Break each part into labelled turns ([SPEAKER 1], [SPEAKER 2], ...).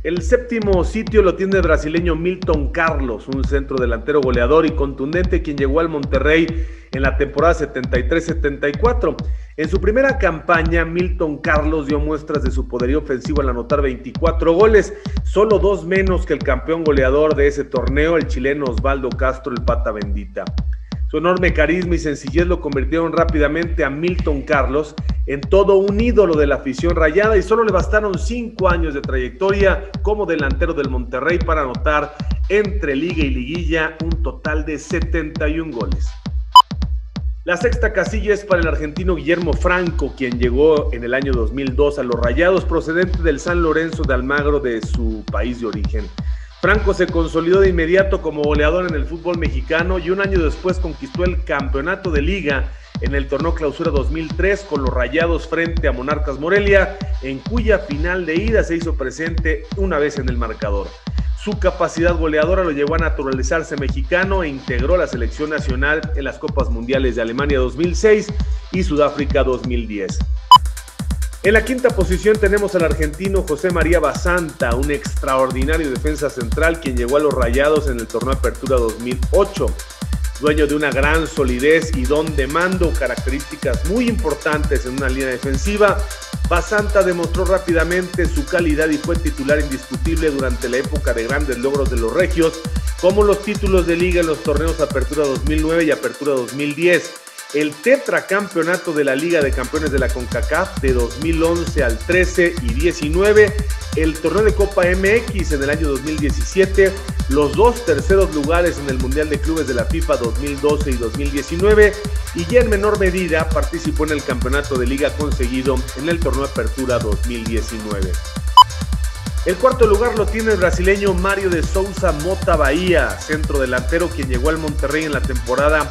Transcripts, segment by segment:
[SPEAKER 1] El séptimo sitio lo tiene el brasileño Milton Carlos, un centro delantero goleador y contundente quien llegó al Monterrey en la temporada 73-74. En su primera campaña, Milton Carlos dio muestras de su poderío ofensivo al anotar 24 goles, solo 2 menos que el campeón goleador de ese torneo, el chileno Osvaldo Castro, el Pata Bendita. Su enorme carisma y sencillez lo convirtieron rápidamente a Milton Carlos en todo un ídolo de la afición rayada y solo le bastaron 5 años de trayectoria como delantero del Monterrey para anotar entre liga y liguilla un total de 71 goles. La sexta casilla es para el argentino Guillermo Franco, quien llegó en el año 2002 a los Rayados procedente del San Lorenzo de Almagro de su país de origen. Franco se consolidó de inmediato como goleador en el fútbol mexicano y un año después conquistó el campeonato de liga en el torneo Clausura 2003 con los Rayados frente a Monarcas Morelia, en cuya final de ida se hizo presente una vez en el marcador. Su capacidad goleadora lo llevó a naturalizarse mexicano e integró la selección nacional en las Copas Mundiales de Alemania 2006 y Sudáfrica 2010. En la quinta posición tenemos al argentino José María Basanta, un extraordinario defensa central quien llegó a los Rayados en el torneo Apertura 2008. Dueño de una gran solidez y don de mando, características muy importantes en una línea defensiva, Basanta demostró rápidamente su calidad y fue titular indiscutible durante la época de grandes logros de los regios, como los títulos de liga en los torneos Apertura 2009 y Apertura 2010. El tetracampeonato de la Liga de Campeones de la CONCACAF de 2011 al 13 y 19, el torneo de Copa MX en el año 2017, los 2 terceros lugares en el Mundial de Clubes de la FIFA 2012 y 2019 y ya en menor medida participó en el campeonato de liga conseguido en el torneo Apertura 2019. El cuarto lugar lo tiene el brasileño Mário de Souza Mota Bahía, centro delantero quien llegó al Monterrey en la temporada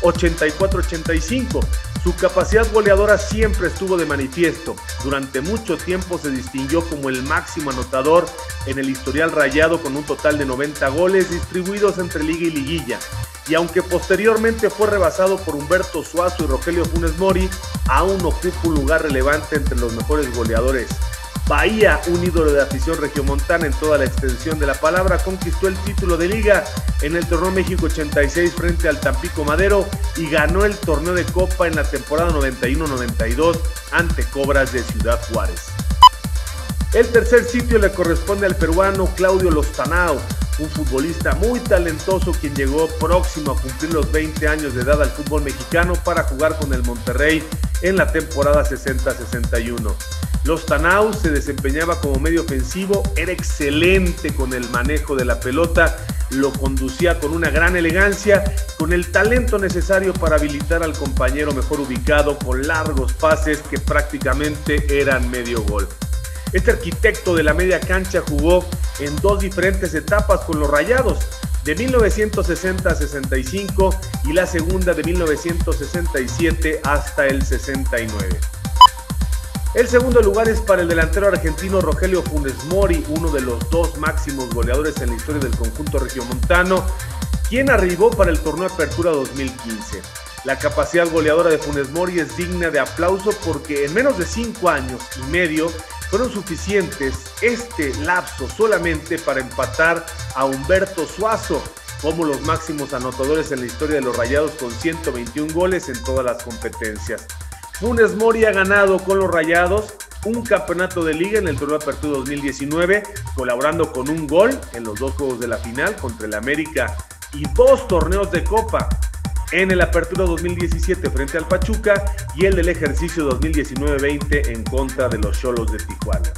[SPEAKER 1] 84-85. Su capacidad goleadora siempre estuvo de manifiesto. Durante mucho tiempo se distinguió como el máximo anotador en el historial rayado con un total de 90 goles distribuidos entre liga y liguilla. Y aunque posteriormente fue rebasado por Humberto Suazo y Rogelio Funes Mori, aún ocupa un lugar relevante entre los mejores goleadores. Bahía, un ídolo de afición regiomontana en toda la extensión de la palabra, conquistó el título de liga en el torneo México 86 frente al Tampico Madero y ganó el torneo de Copa en la temporada 91-92 ante Cobras de Ciudad Juárez. El tercer sitio le corresponde al peruano Claudio Loztanao, un futbolista muy talentoso quien llegó próximo a cumplir los 20 años de edad al fútbol mexicano para jugar con el Monterrey en la temporada 60-61. Loztanao se desempeñaba como medio ofensivo, era excelente con el manejo de la pelota, lo conducía con una gran elegancia, con el talento necesario para habilitar al compañero mejor ubicado con largos pases que prácticamente eran medio gol. Este arquitecto de la media cancha jugó en 2 diferentes etapas con los Rayados, de 1960 a 65 y la segunda de 1967 hasta el 69. El segundo lugar es para el delantero argentino Rogelio Funes Mori, uno de los 2 máximos goleadores en la historia del conjunto regiomontano, quien arribó para el torneo Apertura 2015. La capacidad goleadora de Funes Mori es digna de aplauso porque en menos de 5 años y medio fueron suficientes este lapso solamente para empatar a Humberto Suazo como los máximos anotadores en la historia de los Rayados con 121 goles en todas las competencias. Funes Mori ha ganado con los Rayados un campeonato de liga en el torneo Apertura 2019, colaborando con un gol en los 2 juegos de la final contra el América y 2 torneos de Copa, en el Apertura 2017 frente al Pachuca y el del ejercicio 2019-20 en contra de los Xolos de Tijuana.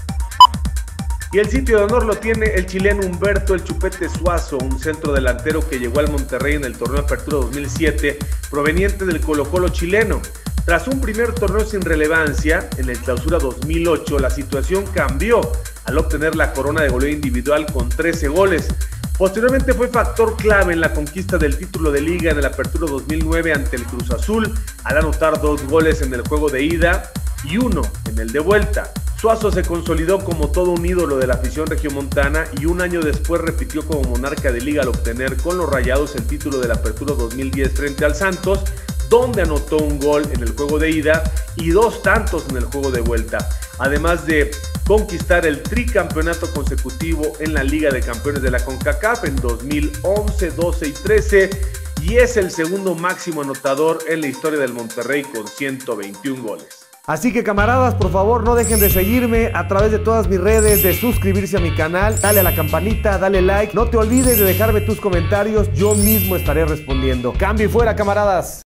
[SPEAKER 1] Y el sitio de honor lo tiene el chileno Humberto El Chupete Suazo, un centro delantero que llegó al Monterrey en el torneo Apertura 2007, proveniente del Colo-Colo chileno. Tras un primer torneo sin relevancia, en el Clausura 2008, la situación cambió al obtener la corona de goleo individual con 13 goles. Posteriormente fue factor clave en la conquista del título de liga en el Apertura 2009 ante el Cruz Azul, al anotar 2 goles en el juego de ida y 1 en el de vuelta. Suazo se consolidó como todo un ídolo de la afición regiomontana y un año después repitió como monarca de liga al obtener con los Rayados el título de la Apertura 2010 frente al Santos, donde anotó un gol en el juego de ida y 2 tantos en el juego de vuelta, además de conquistar el tricampeonato consecutivo en la Liga de Campeones de la CONCACAF en 2011, 12 y 13, y es el segundo máximo anotador en la historia del Monterrey con 121 goles.
[SPEAKER 2] Así que camaradas, por favor no dejen de seguirme a través de todas mis redes, de suscribirse a mi canal, dale a la campanita, dale like, no te olvides de dejarme tus comentarios, yo mismo estaré respondiendo. Cambio y fuera, camaradas.